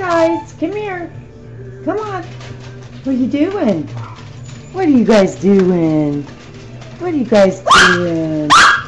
guys. Come here. Come on. What are you doing? What are you guys doing? What are you guys doing?